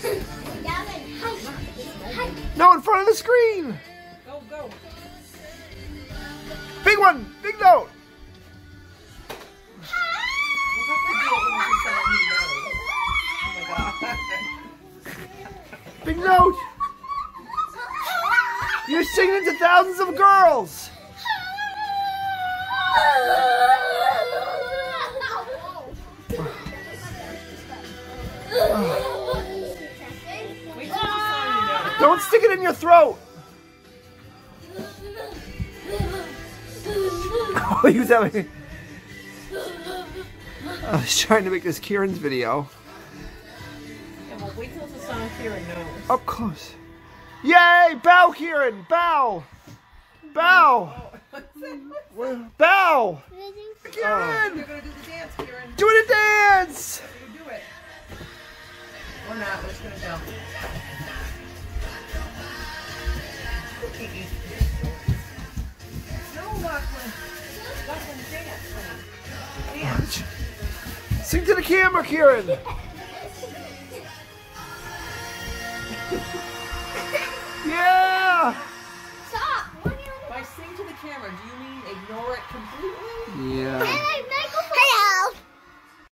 No, in front of the screen. Go, go. Big one. Big note. Big note. You're singing to thousands of girls. Don't stick it in your throat. Oh, he was having. I was trying to make this Kieran's video. Yeah, well, wait till it's a song Kieran knows. Up close. Yay! Bow, Kieran! Bow! Bow! Bow! Kieran! You're gonna do the dance, Kieran. Doing a dance! You do it. Or not, we're just gonna jump. No, Lachlan. Lachlan, dance. Dance. Sing to the camera, Kieran! Yeah! Stop! By sing to the camera, do you mean ignore it completely? Yeah.